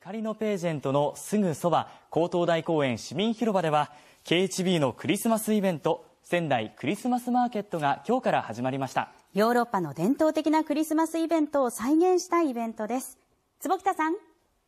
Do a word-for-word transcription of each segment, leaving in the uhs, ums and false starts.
光のページェントのすぐそば、江東台公園市民広場では ケーエイチビー のクリスマスイベント、仙台クリスマスマーケットが今日から始まりました。 ヨーロッパの伝統的なクリスマスイベントを再現したイベントです。坪北さん。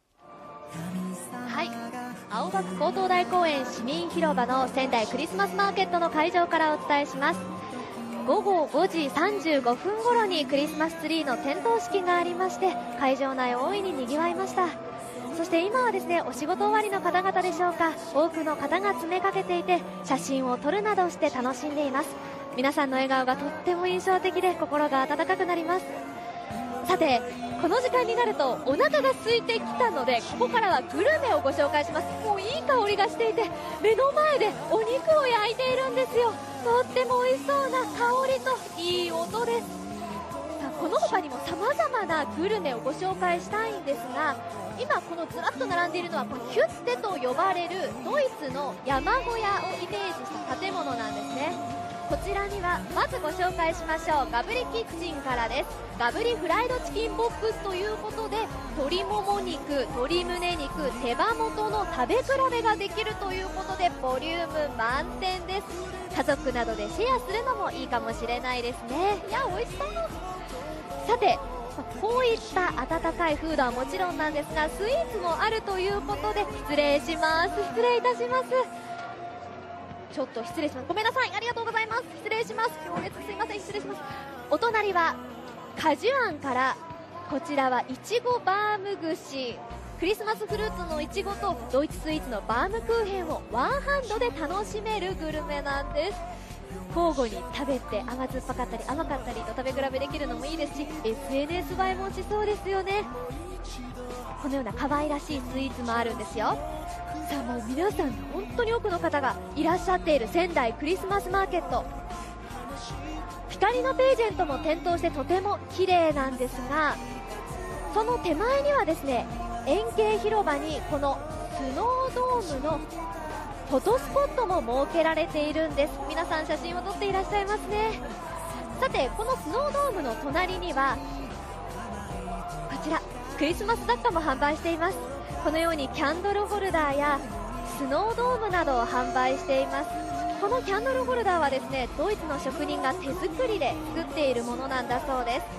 はい、青学江東台公園市民広場の仙台クリスマスマーケットの会場からお伝えします。午後ごじさんじゅうごふん頃にクリスマスツリーの点灯式がありまして、会場内大いににぎわいました。そして今はですね、お仕事終わりの方々でしょうか、多くの方が詰めかけていて、写真を撮るなどして楽しんでいます。皆さんの笑顔がとっても印象的で心が温かくなります。さて、この時間になるとお腹が空いてきたので、ここからはグルメをご紹介します。もういい香りがしていて、目の前でお肉を焼いているんですよ。とっても美味しそうな香りといい音です。さあ、この他にも様々なグルメをご紹介したいんですが、今このずらっと並んでいるのはこのヒュッテと呼ばれるドイツの山小屋をイメージした建物なんですね。こちらにはまずご紹介しましょう。ガブリキッチンからです。ガブリフライドチキンボックスということで、鶏もも肉、鶏胸肉、手羽元の食べ比べができるということで、ボリューム満点です。家族などでシェアするのもいいかもしれないですね。いや、美味しそう。さて、こういった温かいフードはもちろんなんですが、スイーツもあるということで、失礼します。失礼いたします。ちょっと失礼します。ごめんなさい。ありがとうございます。失礼します。行列すいません。失礼します。お隣は果樹庵から、こちらはいちごバーム串、クリスマスフルーツのいちごとドイツスイーツのバームクーヘンをワンハンドで楽しめるグルメなんです。交互に食べて甘酸っぱかったり甘かったりと食べ比べできるのもいいですし、 エスエヌエス 映えもしそうですよね。このような可愛らしいスイーツもあるんですよ。さあ、もう皆さん本当に多くの方がいらっしゃっている仙台クリスマスマーケット、光のページェントも点灯してとても綺麗なんですが、その手前にはですね、円形広場にこのスノードームのフォトスポットも設けられているんです。皆さん写真を撮っていらっしゃいますね。さて、このスノードームの隣にはこちらクリスマス雑貨も販売しています。このようにキャンドルホルダーやスノードームなどを販売しています。このキャンドルホルダーはですね、ドイツの職人が手作りで作っているものなんだそうです。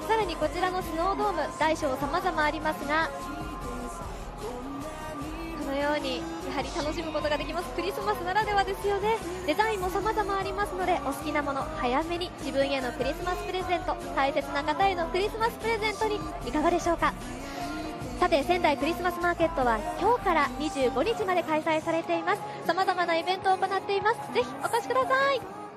さらにこちらのスノードーム、大小様々ありますが、このようにやはり楽しむことができます。クリスマスならではですよね。デザインも様々ありますので、お好きなもの早めに自分へのクリスマスプレゼント、大切な方へのクリスマスプレゼントにいかがでしょうか。さて、仙台クリスマスマーケットは今日からにじゅうごにちまで開催されています。様々なイベントを行っています。ぜひお越しください。